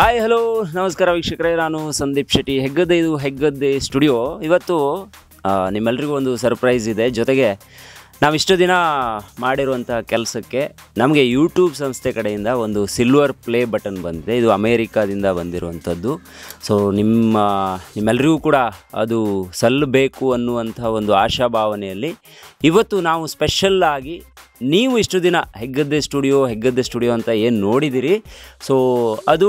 Hi hello ನಮಸ್ಕಾರ ವೀಕ್ಷಕರೇ, ನಾನು ಸಂದೀಪ್ ಶೆಟ್ಟಿ. ಹೆಗ್ಗದ್ದೆ, ಇದು ಹೆಗ್ಗದ್ದೆ ಸ್ಟುಡಿಯೋ. ಇವತ್ತು ನಿಮ್ಮೆಲ್ರಿಗೂ ಒಂದು ಸರ್ಪ್ರೈಸ್ ಇದೆ. ಜೊತೆಗೆ ನಾವಿಷ್ಟು ದಿನ ಮಾಡಿರುವಂಥ ಕೆಲಸಕ್ಕೆ ನಮಗೆ ಯೂಟ್ಯೂಬ್ ಸಂಸ್ಥೆ ಕಡೆಯಿಂದ ಒಂದು ಸಿಲ್ವರ್ ಪ್ಲೇ ಬಟನ್ ಬಂದಿದೆ. ಇದು ಅಮೇರಿಕಾದಿಂದ ಬಂದಿರುವಂಥದ್ದು. ಸೊ ನಿಮ್ಮೆಲ್ಲರಿಗೂ ಕೂಡ ಅದು ಸಲ್ಲಬೇಕು ಅನ್ನುವಂಥ ಒಂದು ಆಶಾಭಾವನೆಯಲ್ಲಿ ಇವತ್ತು ನಾವು ಸ್ಪೆಷಲ್ಲಾಗಿ ನೀವು ಇಷ್ಟು ದಿನ ಹೆಗ್ಗದ್ದೆ ಸ್ಟುಡಿಯೋ ಅಂತ ಏನು ನೋಡಿದಿರಿ, ಸೊ ಅದು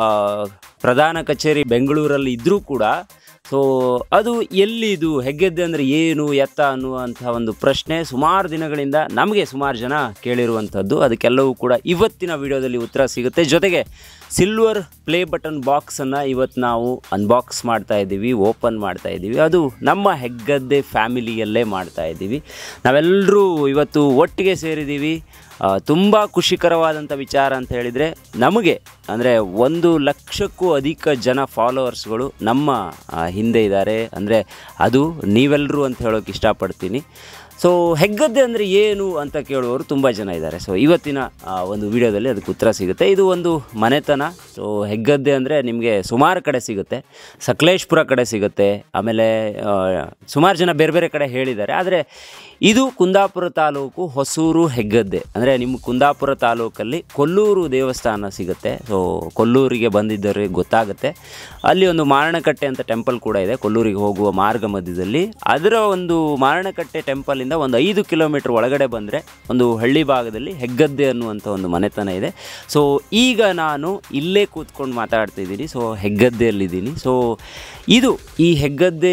ಪ್ರಧಾನ ಕಚೇರಿ ಬೆಂಗಳೂರಲ್ಲಿ ಇದ್ದರೂ ಕೂಡ ಸೊ ಅದು ಎಲ್ಲಿದು, ಹೆಗ್ಗದ್ದೆ ಅಂದರೆ ಏನು ಎತ್ತ ಅನ್ನುವಂಥ ಒಂದು ಪ್ರಶ್ನೆ ಸುಮಾರು ದಿನಗಳಿಂದ ನಮಗೆ ಸುಮಾರು ಜನ ಕೇಳಿರುವಂಥದ್ದು. ಅದಕ್ಕೆಲ್ಲವೂ ಕೂಡ ಇವತ್ತಿನ ವಿಡಿಯೋದಲ್ಲಿ ಉತ್ತರ ಸಿಗುತ್ತೆ. ಜೊತೆಗೆ ಸಿಲ್ವರ್ ಪ್ಲೇ ಬಟನ್ ಬಾಕ್ಸನ್ನು ಇವತ್ತು ನಾವು ಅನ್ಬಾಕ್ಸ್ ಮಾಡ್ತಾಯಿದ್ದೀವಿ, ಓಪನ್ ಮಾಡ್ತಾಯಿದ್ದೀವಿ. ಅದು ನಮ್ಮ ಹೆಗ್ಗದ್ದೆ ಫ್ಯಾಮಿಲಿಯಲ್ಲೇ ಮಾಡ್ತಾಯಿದ್ದೀವಿ. ನಾವೆಲ್ಲರೂ ಇವತ್ತು ಒಟ್ಟಿಗೆ ಸೇರಿದ್ದೀವಿ. ತುಂಬ ಖುಷಿಕರವಾದಂಥ ವಿಚಾರ ಅಂತ ಹೇಳಿದರೆ, ನಮಗೆ ಅಂದರೆ 1,00,000ಕ್ಕೂ ಅಧಿಕ ಜನ ಫಾಲೋವರ್ಸ್ಗಳು ನಮ್ಮ ಹಿಂದೆ ಇದ್ದಾರೆ. ಅಂದರೆ ಅದು ನೀವೆಲ್ಲರೂ ಅಂತ ಹೇಳೋಕ್ಕೆ ಇಷ್ಟಪಡ್ತೀನಿ. ಸೊ ಹೆಗ್ಗದ್ದೆ ಅಂದರೆ ಏನು ಅಂತ ಕೇಳುವವರು ತುಂಬ ಜನ ಇದ್ದಾರೆ. ಸೊ ಇವತ್ತಿನ ಒಂದು ವಿಡಿಯೋದಲ್ಲಿ ಅದಕ್ಕೆ ಉತ್ತರ ಸಿಗುತ್ತೆ. ಇದು ಒಂದು ಮನೆತನ. ಸೊ ಹೆಗ್ಗದ್ದೆ ಅಂದರೆ ನಿಮಗೆ ಸುಮಾರು ಕಡೆ ಸಿಗುತ್ತೆ. ಸಕಲೇಶ್ಪುರ ಕಡೆ ಸಿಗುತ್ತೆ, ಆಮೇಲೆ ಸುಮಾರು ಜನ ಬೇರೆ ಬೇರೆ ಕಡೆ ಹೇಳಿದ್ದಾರೆ. ಆದರೆ ಇದು ಕುಂದಾಪುರ ತಾಲೂಕು ಹೊಸೂರು ಹೆಗ್ಗದ್ದೆ. ಅಂದರೆ ನಿಮ್ಮ ಕುಂದಾಪುರ ತಾಲೂಕಲ್ಲಿ ಕೊಲ್ಲೂರು ದೇವಸ್ಥಾನ ಸಿಗುತ್ತೆ. ಸೊ ಕೊಲ್ಲೂರಿಗೆ ಬಂದಿದ್ದವರಿಗೆ ಗೊತ್ತಾಗುತ್ತೆ. ಅಲ್ಲಿ ಒಂದು ಮಾರಣಕಟ್ಟೆ ಅಂತ ಟೆಂಪಲ್ ಕೂಡ ಇದೆ ಕೊಲ್ಲೂರಿಗೆ ಹೋಗುವ ಮಾರ್ಗ ಮಧ್ಯದಲ್ಲಿ. ಅದರ ಒಂದು ಮಾರಣಕಟ್ಟೆ ಟೆಂಪಲಿಂದ ಒಂದು 5 ಕಿಲೋಮೀಟರ್ ಒಳಗಡೆ ಬಂದರೆ ಒಂದು ಹಳ್ಳಿ ಭಾಗದಲ್ಲಿ ಹೆಗ್ಗದ್ದೆ ಅನ್ನುವಂಥ ಒಂದು ಮನೆತನ ಇದೆ. ಸೊ ಈಗ ನಾನು ಇಲ್ಲೇ ಕೂತ್ಕೊಂಡು ಮಾತಾಡ್ತಿದ್ದೀನಿ. ಸೊ ಹೆಗ್ಗದ್ದೆಯಲ್ಲಿದ್ದೀನಿ. ಸೊ ಇದು ಈ ಹೆಗ್ಗದ್ದೆ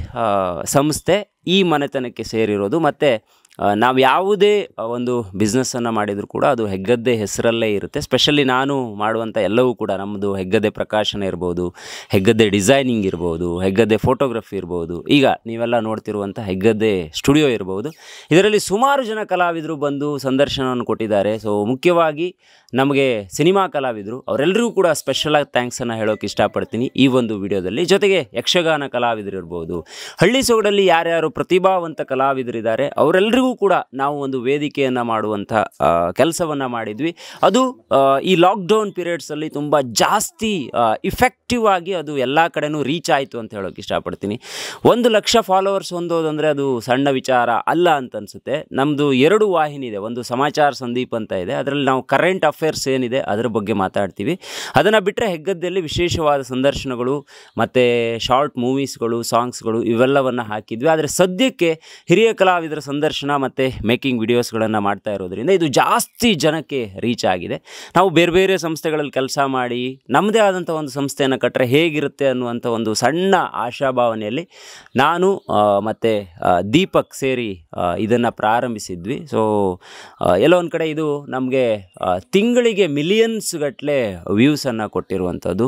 ಸಂಸ್ಥೆ ಈ ಮನೆತನಕ್ಕೆ ಸೇರಿರೋದು. ಮತ್ತು ನಾವು ಯಾವುದೇ ಒಂದು ಬಿಸ್ನೆಸ್ಸನ್ನು ಮಾಡಿದರೂ ಕೂಡ ಅದು ಹೆಗ್ಗದ್ದೆ ಹೆಸರಲ್ಲೇ ಇರುತ್ತೆ. ಸ್ಪೆಷಲಿ ನಾನು ಮಾಡುವಂಥ ಎಲ್ಲವೂ ಕೂಡ ನಮ್ಮದು ಹೆಗ್ಗದ್ದೆ ಪ್ರಕಾಶನ ಇರ್ಬೋದು, ಹೆಗ್ಗದ್ದೆ ಡಿಸೈನಿಂಗ್ ಇರ್ಬೋದು, ಹೆಗ್ಗದ್ದೆ ಫೋಟೋಗ್ರಫಿ ಇರ್ಬೋದು, ಈಗ ನೀವೆಲ್ಲ ನೋಡ್ತಿರುವಂಥ ಹೆಗ್ಗದ್ದೆ ಸ್ಟುಡಿಯೋ ಇರ್ಬೋದು. ಇದರಲ್ಲಿ ಸುಮಾರು ಜನ ಕಲಾವಿದರು ಬಂದು ಸಂದರ್ಶನವನ್ನು ಕೊಟ್ಟಿದ್ದಾರೆ. ಸೊ ಮುಖ್ಯವಾಗಿ ನಮಗೆ ಸಿನಿಮಾ ಕಲಾವಿದರು, ಅವರೆಲ್ಲರಿಗೂ ಕೂಡ ಸ್ಪೆಷಲಾಗಿ ಥ್ಯಾಂಕ್ಸನ್ನು ಹೇಳೋಕ್ಕೆ ಇಷ್ಟಪಡ್ತೀನಿ ಈ ಒಂದು ವಿಡಿಯೋದಲ್ಲಿ. ಜೊತೆಗೆ ಯಕ್ಷಗಾನ ಕಲಾವಿದರು ಇರ್ಬೋದು, ಹಳ್ಳಿ ಸೊಗಡಲ್ಲಿ ಯಾರ್ಯಾರು ಪ್ರತಿಭಾವಂತ ಕಲಾವಿದರಿದ್ದಾರೆ ಅವರೆಲ್ಲರಿಗೂ ಕೂಡ ನಾವು ಒಂದು ವೇದಿಕೆಯನ್ನು ಮಾಡುವಂಥ ಕೆಲಸವನ್ನು ಮಾಡಿದ್ವಿ. ಅದು ಈ ಲಾಕ್ಡೌನ್ ಪೀರಿಯಡ್ಸಲ್ಲಿ ತುಂಬ ಜಾಸ್ತಿ ಇಫೆಕ್ಟಿವ್ ಆಗಿ ಅದು ಎಲ್ಲ ಕಡೆನೂ ರೀಚ್ ಆಯಿತು ಅಂತ ಹೇಳೋಕ್ಕೆ ಇಷ್ಟಪಡ್ತೀನಿ. 1,00,000 ಫಾಲೋವರ್ಸ್ ಹೊಂದೋದಂದರೆ ಅದು ಸಣ್ಣ ವಿಚಾರ ಅಲ್ಲ ಅಂತ ಅನಿಸುತ್ತೆ. ನಮ್ಮದು 2 ವಾಹಿನಿ ಇದೆ. ಒಂದು ಸಮಾಚಾರ ಸಂದೀಪ್ ಅಂತ ಇದೆ, ಅದರಲ್ಲಿ ನಾವು ಕರೆಂಟ್ ಅಫೇರ್ಸ್ ಏನಿದೆ ಅದರ ಬಗ್ಗೆ ಮಾತಾಡ್ತೀವಿ. ಅದನ್ನು ಬಿಟ್ಟರೆ ಹೆಗ್ಗದ್ದೆಯಲ್ಲಿ ವಿಶೇಷವಾದ ಸಂದರ್ಶನಗಳು ಮತ್ತು ಶಾರ್ಟ್ ಮೂವೀಸ್ಗಳು, ಸಾಂಗ್ಸ್ಗಳು ಇವೆಲ್ಲವನ್ನು ಹಾಕಿದ್ವಿ. ಆದರೆ ಸದ್ಯಕ್ಕೆ ಹಿರಿಯ ಕಲಾವಿದರ ಸಂದರ್ಶನ ಮತ್ತು ಮೇಕಿಂಗ್ ವಿಡಿಯೋಸ್ಗಳನ್ನು ಮಾಡ್ತಾ ಇರೋದ್ರಿಂದ ಇದು ಜಾಸ್ತಿ ಜನಕ್ಕೆ ರೀಚ್ ಆಗಿದೆ. ನಾವು ಬೇರೆ ಬೇರೆ ಸಂಸ್ಥೆಗಳಲ್ಲಿ ಕೆಲಸ ಮಾಡಿ ನಮ್ಮದೇ ಆದಂಥ ಒಂದು ಸಂಸ್ಥೆಯನ್ನು ಕಟ್ಟರೆ ಹೇಗಿರುತ್ತೆ ಅನ್ನುವಂಥ ಒಂದು ಸಣ್ಣ ಆಶಾಭಾವನೆಯಲ್ಲಿ ನಾನು ಮತ್ತು ದೀಪಕ್ ಸೇರಿ ಇದನ್ನು ಪ್ರಾರಂಭಿಸಿದ್ವಿ. ಸೊ ಎಲ್ಲೋ ಒಂದು ಕಡೆ ಇದು ನಮಗೆ ತಿಂಗಳಿಗೆ ಮಿಲಿಯನ್ಸ್ ಗಟ್ಟಲೆ ವ್ಯೂಸನ್ನು ಕೊಟ್ಟಿರುವಂಥದ್ದು.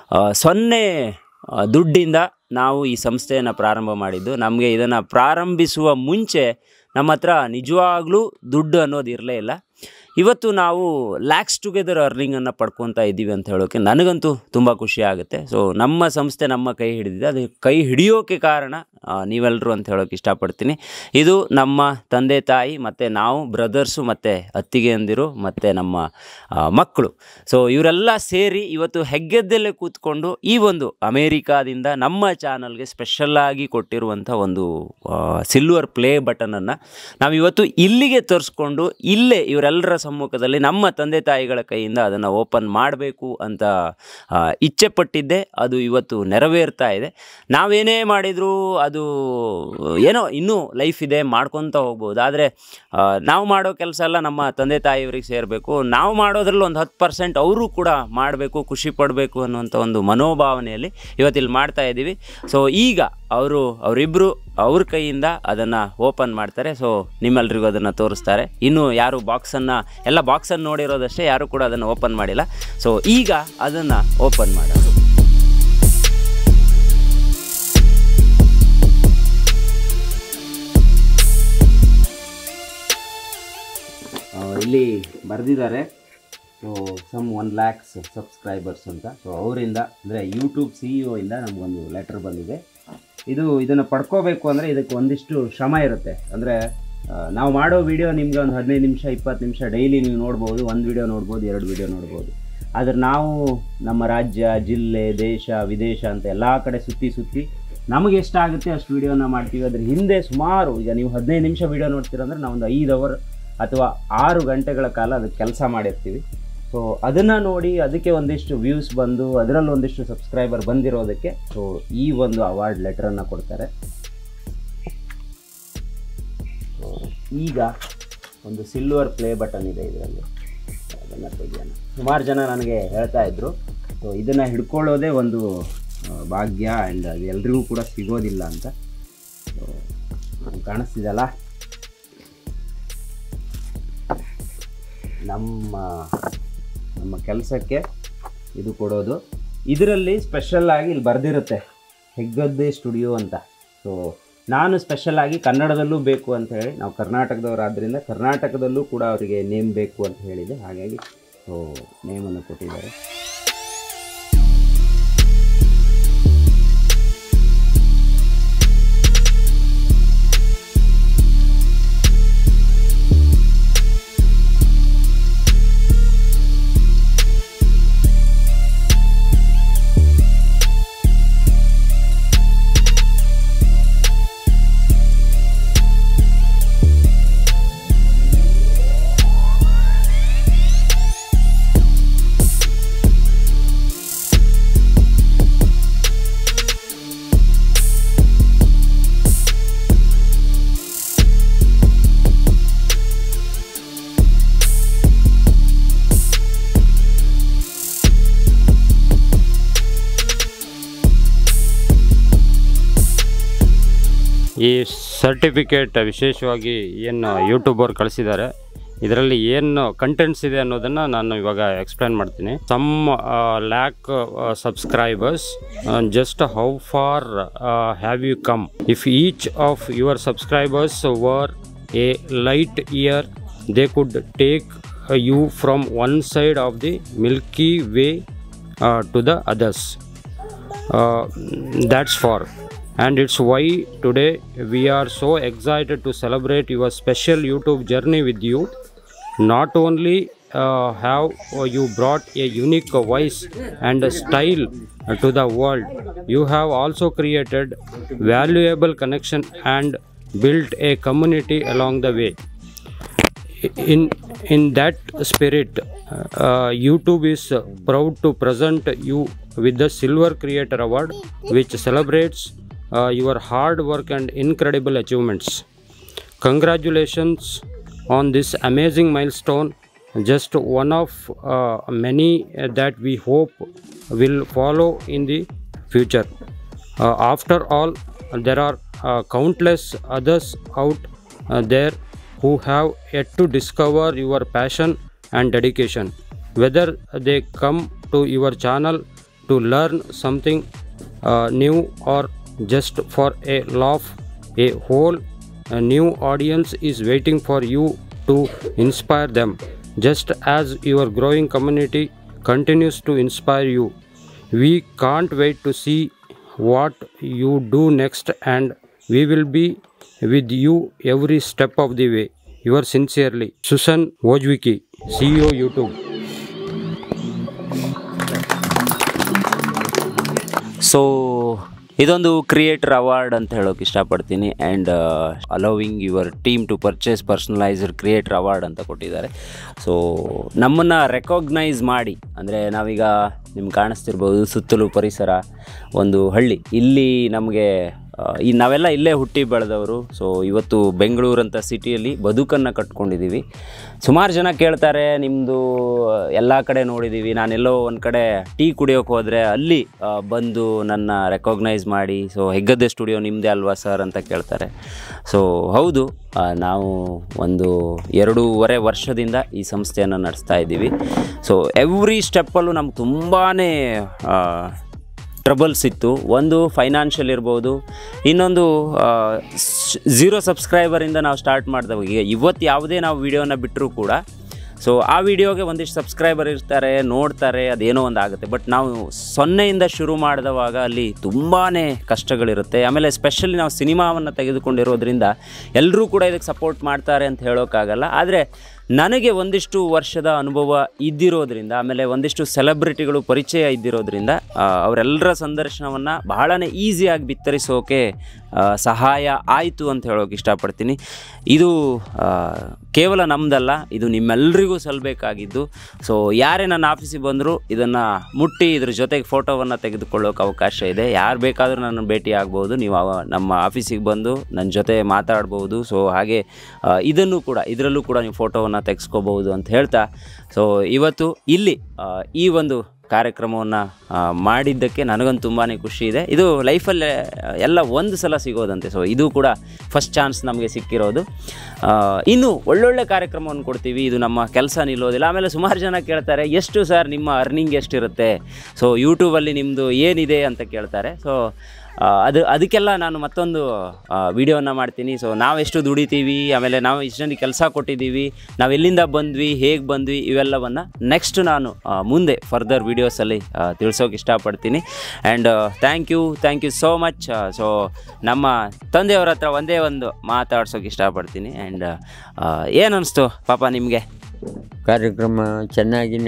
0 ದುಡ್ಡಿಂದ ನಾವು ಈ ಸಂಸ್ಥೆಯನ್ನು ಪ್ರಾರಂಭ ಮಾಡಿದ್ದು. ನಮಗೆ ಇದನ್ನು ಪ್ರಾರಂಭಿಸುವ ಮುಂಚೆ ನಮ್ಮ ಹತ್ರ ನಿಜವಾಗ್ಲೂ ದುಡ್ಡು ಅನ್ನೋದು ಇರಲೇ ಇಲ್ಲ. ಇವತ್ತು ನಾವು ಲ್ಯಾಕ್ಸ್ ಟುಗೆದರ್ ಅರ್ನಿಂಗನ್ನು ಪಡ್ಕೊತಾ ಇದ್ದೀವಿ ಅಂತ ಹೇಳೋಕ್ಕೆ ನನಗಂತೂ ತುಂಬ ಖುಷಿ ಆಗುತ್ತೆ. ಸೊ ನಮ್ಮ ಸಂಸ್ಥೆ ನಮ್ಮ ಕೈ ಹಿಡಿದಿದೆ. ಅದು ಕೈ ಹಿಡಿಯೋಕ್ಕೆ ಕಾರಣ ನೀವೆಲ್ಲರೂ ಅಂತ ಹೇಳೋಕ್ಕೆ ಇಷ್ಟಪಡ್ತೀನಿ. ಇದು ನಮ್ಮ ತಂದೆ ತಾಯಿ ಮತ್ತು ನಾವು ಬ್ರದರ್ಸು ಮತ್ತು ಅತ್ತಿಗೆಯಂದಿರು ಮತ್ತು ನಮ್ಮ ಮಕ್ಕಳು. ಸೊ ಇವರೆಲ್ಲ ಸೇರಿ ಇವತ್ತು ಹೆಗ್ಗದ್ದೆಲ್ಲೇ ಕೂತ್ಕೊಂಡು ಈ ಒಂದು ಅಮೇರಿಕಾದಿಂದ ನಮ್ಮ ಚಾನಲ್ಗೆ ಸ್ಪೆಷಲ್ಲಾಗಿ ಕೊಟ್ಟಿರುವಂಥ ಒಂದು ಸಿಲ್ವರ್ ಪ್ಲೇ ಬಟನನ್ನು ನಾವಿವತ್ತು ಇಲ್ಲಿಗೆ ತರಿಸ್ಕೊಂಡು ಇಲ್ಲೇ ಇವರೆಲ್ಲರ ಸಮ್ಮುಖದಲ್ಲಿ ನಮ್ಮ ತಂದೆ ತಾಯಿಗಳ ಕೈಯಿಂದ ಅದನ್ನು ಓಪನ್ ಮಾಡಬೇಕು ಅಂತ ಇಚ್ಛೆ ಪಟ್ಟಿದ್ದೆ. ಅದು ಇವತ್ತು ನೆರವೇರ್ತಾ ಇದೆ. ನಾವೇನೇ ಮಾಡಿದರೂ ಅದು ಏನೋ ಇನ್ನೂ ಲೈಫ್ ಇದೆ, ಮಾಡ್ಕೊತ ಹೋಗ್ಬೋದು. ಆದರೆ ನಾವು ಮಾಡೋ ಕೆಲಸ ಎಲ್ಲ ನಮ್ಮ ತಂದೆ ತಾಯಿಯವರಿಗೆ ಸೇರಬೇಕು. ನಾವು ಮಾಡೋದ್ರಲ್ಲಿ ಒಂದು 10% ಅವರು ಕೂಡ ಮಾಡಬೇಕು, ಖುಷಿ ಪಡಬೇಕು ಅನ್ನುವಂಥ ಒಂದು ಮನೋಭಾವನೆಯಲ್ಲಿ ಇವತ್ತಿಲ್ಲಿ ಮಾಡ್ತಾ ಇದ್ದೀವಿ. ಸೊ ಈಗ ಅವರಿಬ್ಬರು ಅವ್ರ ಕೈಯಿಂದ ಅದನ್ನು ಓಪನ್ ಮಾಡ್ತಾರೆ. ಸೊ ನಿಮ್ಮೆಲ್ರಿಗೂ ಅದನ್ನು ತೋರಿಸ್ತಾರೆ. ಇನ್ನು ಯಾರು ಎಲ್ಲ ಬಾಕ್ಸನ್ನು ನೋಡಿರೋದಷ್ಟೇ, ಯಾರು ಕೂಡ ಅದನ್ನು ಓಪನ್ ಮಾಡಿಲ್ಲ. ಸೊ ಈಗ ಅದನ್ನು ಓಪನ್ ಮಾಡೋದು. ಇಲ್ಲಿ ಬರೆದಿದ್ದಾರೆ ಸೊ ಸಮ್ 1 lakh ಸಬ್ಸ್ಕ್ರೈಬರ್ಸ್ ಅಂತ. ಸೊ ಅವರಿಂದ ಅಂದರೆ ಯೂಟ್ಯೂಬ್ CEO ಇಂದ ನಮಗೊಂದು ಲೆಟರ್ ಬಂದಿದೆ. ಇದನ್ನು ಪಡ್ಕೋಬೇಕು ಅಂದರೆ ಇದಕ್ಕೆ ಒಂದಿಷ್ಟು ಶ್ರಮ ಇರುತ್ತೆ. ಅಂದರೆ ನಾವು ಮಾಡೋ ವಿಡಿಯೋ ನಿಮಗೆ ಒಂದು 15 ನಿಮಿಷ 20 ನಿಮಿಷ ಡೈಲಿ ನೀವು ನೋಡ್ಬೋದು. 1 ವಿಡಿಯೋ ನೋಡ್ಬೋದು, 2 ವಿಡಿಯೋ ನೋಡ್ಬೋದು. ಆದರೆ ನಾವು ನಮ್ಮ ರಾಜ್ಯ, ಜಿಲ್ಲೆ, ದೇಶ, ವಿದೇಶ ಅಂತ ಎಲ್ಲ ಕಡೆ ಸುತ್ತಿ ನಮಗೆ ಎಷ್ಟಾಗುತ್ತೆ ಅಷ್ಟು ವೀಡಿಯೋನ ಮಾಡ್ತೀವಿ. ಅದ್ರ ಹಿಂದೆ ಸುಮಾರು, ಈಗ ನೀವು 15 ನಿಮಿಷ ವೀಡಿಯೋ ನೋಡ್ತೀರಂದ್ರೆ ನಾವೊಂದು 5 ಅವರ್ ಅಥವಾ 6 ಗಂಟೆಗಳ ಕಾಲ ಅದಕ್ಕೆ ಕೆಲಸ ಮಾಡಿರ್ತೀವಿ. ಸೊ ಅದನ್ನು ನೋಡಿ ಅದಕ್ಕೆ ಒಂದಿಷ್ಟು ವ್ಯೂಸ್ ಬಂದು ಅದರಲ್ಲಿ ಒಂದಿಷ್ಟು ಸಬ್ಸ್ಕ್ರೈಬರ್ ಬಂದಿರೋದಕ್ಕೆ ಸೊ ಈ ಒಂದು ಅವಾರ್ಡ್ ಲೆಟರನ್ನು ಕೊಡ್ತಾರೆ. ಈಗ ಒಂದು ಸಿಲ್ವರ್ ಪ್ಲೇ ಬಟನ್ ಇದೆ ಇದರಲ್ಲಿ, ಅದನ್ನು ತೆಗೆಯೋಣ. ಸುಮಾರು ಜನ ನನಗೆ ಹೇಳ್ತಾ ಇದ್ರು, ಸೊ ಇದನ್ನು ಹಿಡ್ಕೊಳ್ಳೋದೇ ಒಂದು ಭಾಗ್ಯ ಆ್ಯಂಡ್ ಅದು ಎಲ್ರಿಗೂ ಕೂಡ ಸಿಗೋದಿಲ್ಲ ಅಂತ. ಸೊ ಕಾಣಿಸ್ತಿದೆಯಲ್ಲ, ನಮ್ಮ ಕೆಲಸಕ್ಕೆ ಇದು ಕೊಡೋದು. ಇದರಲ್ಲಿ ಸ್ಪೆಷಲ್ಲಾಗಿ ಇಲ್ಲಿ ಬರೆದಿರುತ್ತೆ ಹೆಗ್ಗದ್ದೆ ಸ್ಟುಡಿಯೋ ಅಂತ. ಸೊ ನಾನು ಸ್ಪೆಷಲ್ಲಾಗಿ ಕನ್ನಡದಲ್ಲೂ ಬೇಕು ಅಂತ ಹೇಳಿ, ನಾವು ಕರ್ನಾಟಕದವರಾದ್ದರಿಂದ ಕರ್ನಾಟಕದಲ್ಲೂ ಕೂಡ ಅವರಿಗೆ ನೇಮ್ ಬೇಕು ಅಂತ ಹೇಳಿದೆ, ಹಾಗಾಗಿ ಸೊ ನೇಮನ್ನು ಕೊಟ್ಟಿದ್ದಾರೆ. ಈ ಸರ್ಟಿಫಿಕೇಟ್ ವಿಶೇಷವಾಗಿ ಏನು ಯೂಟ್ಯೂಬರ್ ಕಳಿಸಿದ್ದಾರೆ, ಇದರಲ್ಲಿ ಏನು ಕಂಟೆಂಟ್ಸ್ ಇದೆ ಅನ್ನೋದನ್ನು ನಾನು ಇವಾಗ ಎಕ್ಸ್ಪ್ಲೇನ್ ಮಾಡ್ತೀನಿ. Some lakh subscribers, just how far have you come? If each of your subscribers were a light year, they could take you from one side of the Milky Way to the others. That's for, and it's why today we are so excited to celebrate your special YouTube journey with you. Not only have you brought a unique voice and style to the world, you have also created valuable connection and built a community along the way. In that spirit, YouTube is proud to present you with the Silver Creator Award, which celebrates your hard work and incredible achievements. Congratulations on this amazing milestone, just one of many that we hope will follow in the future. After all, there are countless others out there who have yet to discover your passion and dedication. Whether they come to your channel to learn something new or just for a laugh, a whole new audience is waiting for you to inspire them, just as your growing community continues to inspire you. We can't wait to see what you do next, and we will be with you every step of the way. Yours sincerely, Susan Wojcicki, CEO YouTube. So ಇದೊಂದು creator award ಅಂತ ಹೇಳೋಕೆ ಇಷ್ಟಪಡ್ತೀನಿ. And allowing your team to purchase personalised creator award ಅಂತ ಕೊಟ್ಟಿದ್ದಾರೆ. So ನಮ್ಮನ್ನು recognise ಮಾಡಿ, ಅಂದರೆ ನಾವೀಗ ನಿಮ್ಗೆ ಕಾಣಿಸ್ತಿರ್ಬೋದು ಸುತ್ತಲೂ ಪರಿಸರ, ಒಂದು ಹಳ್ಳಿ, ಇಲ್ಲಿ ನಮಗೆ ನಾವೆಲ್ಲ ಇಲ್ಲೇ ಹುಟ್ಟಿ ಬೆಳೆದವರು. ಸೊ ಇವತ್ತು ಬೆಂಗಳೂರಂಥ ಸಿಟಿಯಲ್ಲಿ ಬದುಕನ್ನು ಕಟ್ಕೊಂಡಿದ್ದೀವಿ. ಸುಮಾರು ಜನ ಕೇಳ್ತಾರೆ, ನಿಮ್ಮದು ಎಲ್ಲ ಕಡೆ ನೋಡಿದ್ದೀವಿ, ನಾನೆಲ್ಲೋ ಒಂದು ಕಡೆ ಟೀ ಕುಡಿಯೋಕೆ ಹೋದರೆ ಅಲ್ಲಿ ಬಂದು ನನ್ನ ರೆಕಾಗ್ನೈಸ್ ಮಾಡಿ, ಸೊ ಹೆಗ್ಗದ್ದೆ ಸ್ಟುಡಿಯೋ ನಿಮ್ಮದೇ ಅಲ್ವಾ ಸರ್ ಅಂತ ಕೇಳ್ತಾರೆ. ಸೊ ಹೌದು, ನಾವು ಒಂದು 2.5 ವರ್ಷದಿಂದ ಈ ಸಂಸ್ಥೆಯನ್ನು ನಡೆಸ್ತಾ ಇದ್ದೀವಿ. ಸೊ ಎವ್ರಿ ಸ್ಟೆಪ್ಪಲ್ಲೂ ನಮ್ಗೆ ತುಂಬಾ ಟ್ರಬಲ್ಸ್ ಇತ್ತು. ಒಂದು ಫೈನಾನ್ಷಿಯಲ್ ಇರ್ಬೋದು, ಇನ್ನೊಂದು 0 ಸಬ್ಸ್ಕ್ರೈಬರಿಂದ ನಾವು ಸ್ಟಾರ್ಟ್ ಮಾಡಿದವಾಗ ಇವತ್ತು ಯಾವುದೇ ನಾವು ವೀಡಿಯೋನ ಬಿಟ್ಟರೂ ಕೂಡ ಸೊ ಆ ವಿಡಿಯೋಗೆ ಒಂದಿಷ್ಟು ಸಬ್ಸ್ಕ್ರೈಬರ್ ಇರ್ತಾರೆ, ನೋಡ್ತಾರೆ, ಅದೇನೋ ಒಂದು ಆಗುತ್ತೆ. ಬಟ್ ನಾವು 0ಯಿಂದ ಶುರು ಮಾಡಿದವಾಗ ಅಲ್ಲಿ ತುಂಬಾ ಕಷ್ಟಗಳಿರುತ್ತೆ. ಆಮೇಲೆ ಸ್ಪೆಷಲಿ ನಾವು ಸಿನಿಮಾವನ್ನು ತೆಗೆದುಕೊಂಡಿರೋದ್ರಿಂದ ಎಲ್ಲರೂ ಕೂಡ ಇದಕ್ಕೆ ಸಪೋರ್ಟ್ ಮಾಡ್ತಾರೆ ಅಂತ ಹೇಳೋಕ್ಕಾಗಲ್ಲ. ಆದರೆ ನನಗೆ ಒಂದಿಷ್ಟು ವರ್ಷದ ಅನುಭವ ಇದ್ದಿರೋದ್ರಿಂದ, ಆಮೇಲೆ ಒಂದಿಷ್ಟು ಸೆಲೆಬ್ರಿಟಿಗಳು ಪರಿಚಯ ಇದ್ದಿರೋದ್ರಿಂದ ಅವರೆಲ್ಲರ ಸಂದರ್ಶನವನ್ನು ಬಹಳನೇ ಈಸಿಯಾಗಿ ಬಿತ್ತರಿಸೋಕೆ ಸಹಾಯ ಆಯಿತು ಅಂತ ಹೇಳೋಕೆ ಇಷ್ಟಪಡ್ತೀನಿ. ಇದು ಕೇವಲ ನಮ್ಮದಲ್ಲ, ಇದು ನಿಮ್ಮೆಲ್ಲರಿಗೂ ಸಲ್ಲಬೇಕಾಗಿದ್ದು. ಸೊ ಯಾರೇ ನನ್ನ ಆಫೀಸಿಗೆ ಬಂದರೂ ಇದನ್ನು ಮುಟ್ಟಿ ಇದ್ರ ಜೊತೆಗೆ ಫೋಟೋವನ್ನು ತೆಗೆದುಕೊಳ್ಳೋಕೆ ಅವಕಾಶ ಇದೆ. ಯಾರು ಬೇಕಾದರೂ ನನ್ನ ಭೇಟಿ ಆಗ್ಬೋದು, ನೀವು ನಮ್ಮ ಆಫೀಸಿಗೆ ಬಂದು ನನ್ನ ಜೊತೆ ಮಾತಾಡ್ಬೋದು. ಸೊ ಹಾಗೆ ಇದರಲ್ಲೂ ಕೂಡ ನೀವು ಫೋಟೋವನ್ನು ತೆಗೆಸ್ಕೋಬಹುದು ಅಂತ ಹೇಳ್ತಾ, ಸೊ ಇವತ್ತು ಇಲ್ಲಿ ಈ ಒಂದು ಕಾರ್ಯಕ್ರಮವನ್ನು ಮಾಡಿದ್ದಕ್ಕೆ ನನಗಂತೂ ತುಂಬಾ ಖುಷಿ ಇದೆ. ಇದು ಲೈಫಲ್ಲೇ ಎಲ್ಲ ಒಂದು ಸಲ ಸಿಗೋದಂತೆ. ಸೊ ಇದು ಕೂಡ ಫಸ್ಟ್ ಚಾನ್ಸ್ ನಮಗೆ ಸಿಕ್ಕಿರೋದು. ಇನ್ನು ಒಳ್ಳೊಳ್ಳೆ ಕಾರ್ಯಕ್ರಮವನ್ನು ಕೊಡ್ತೀವಿ, ಇದು ನಮ್ಮ ಕೆಲಸ ನಿಲ್ಲೋದಿಲ್ಲ. ಆಮೇಲೆ ಸುಮಾರು ಜನ ಕೇಳ್ತಾರೆ, ಎಷ್ಟು ಸರ್ ನಿಮ್ಮ ಅರ್ನಿಂಗ್ ಎಷ್ಟಿರುತ್ತೆ, ಸೊ ಯೂಟ್ಯೂಬಲ್ಲಿ ನಿಮ್ಮದು ಏನಿದೆ ಅಂತ ಕೇಳ್ತಾರೆ. ಸೊ ಅದಕ್ಕೆಲ್ಲ ನಾನು ಮತ್ತೊಂದು ವಿಡಿಯೋನ ಮಾಡ್ತೀನಿ. ಸೊ ನಾವೆಷ್ಟು ದುಡಿತೀವಿ, ಆಮೇಲೆ ನಾವು ಇಷ್ಟು ಜನಕ್ಕೆ ಕೆಲಸ ಕೊಟ್ಟಿದ್ದೀವಿ, ನಾವು ಎಲ್ಲಿಂದ ಬಂದ್ವಿ, ಹೇಗೆ ಬಂದ್ವಿ, ಇವೆಲ್ಲವನ್ನು ನೆಕ್ಸ್ಟ್ ನಾನು ಮುಂದೆ ಫರ್ದರ್ ವೀಡಿಯೋಸಲ್ಲಿ ತಿಳಿಸೋಕೆ ಇಷ್ಟಪಡ್ತೀನಿ. And thank you so much. So ನಮ್ಮ ತಂದೆಯವ್ರ ಹತ್ರ ಒಂದೇ ಒಂದು ಮಾತಾಡ್ಸೋಕೆ ಇಷ್ಟಪಡ್ತೀನಿ. ಆ್ಯಂಡ್ ಏನು ಅನ್ನಿಸ್ತು ಪಾಪ ನಿಮಗೆ? ಕಾರ್ಯಕ್ರಮ ಚೆನ್ನಾಗಿ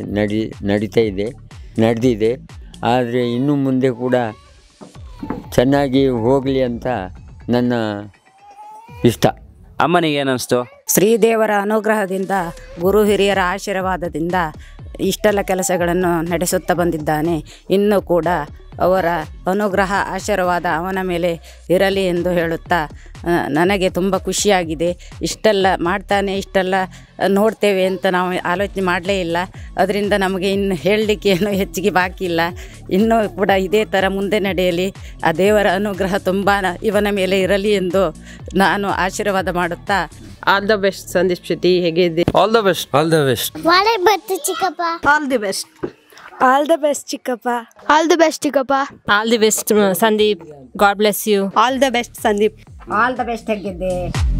ನಡೆದಿದೆ. ಆದರೆ ಇನ್ನು ಮುಂದೆ ಕೂಡ ಚೆನ್ನಾಗಿ ಹೋಗಲಿ ಅಂತ ನನ್ನ ಇಷ್ಟ. ಅಮ್ಮನಿಗೆ ಏನು ಅನ್ನಿಸ್ತು? ಶ್ರೀದೇವರ ಅನುಗ್ರಹದಿಂದ, ಗುರು ಹಿರಿಯರ ಆಶೀರ್ವಾದದಿಂದ ಇಷ್ಟೆಲ್ಲ ಕೆಲಸಗಳನ್ನು ನಡೆಸುತ್ತಾ ಬಂದಿದ್ದಾನೆ. ಇನ್ನೂ ಕೂಡ ಅವರ ಅನುಗ್ರಹ ಆಶೀರ್ವಾದ ಅವನ ಮೇಲೆ ಇರಲಿ ಎಂದು ಹೇಳುತ್ತಾ ನನಗೆ ತುಂಬ ಖುಷಿಯಾಗಿದೆ. ಇಷ್ಟೆಲ್ಲ ಮಾಡ್ತಾನೆ, ಇಷ್ಟೆಲ್ಲ ನೋಡ್ತೇವೆ ಅಂತ ನಾವು ಆಲೋಚನೆ ಮಾಡಲೇ ಇಲ್ಲ. ಅದರಿಂದ ನಮಗೆ ಇನ್ನು ಹೇಳಲಿಕ್ಕೆ ಏನು ಹೆಚ್ಚಿಗೆ ಬಾಕಿ ಇಲ್ಲ. ಇನ್ನೂ ಕೂಡ ಇದೇ ಥರ ಮುಂದೆ ನಡೆಯಲಿ, ಆ ದೇವರ ಅನುಗ್ರಹ ತುಂಬ ಇವನ ಮೇಲೆ ಇರಲಿ ಎಂದು ನಾನು ಆಶೀರ್ವಾದ ಮಾಡುತ್ತಾ, all the best Sandeep Shetty, ಹೇಗಿದೆ? All the best. ಒಳ್ಳೆ ಬತ್ತು ಚಿಕ್ಕಪ್ಪ. All the best. All the best ಚಿಕ್ಕಪ್ಪ. ಆಲ್ ದ ಬೆಸ್ಟ್ ಚಿಕ್ಕಪ್ಪ. All the best Sandeep. God bless you. All the best Sandeep. All the best ಹೆಗ್ಗಿದ್ದೆ.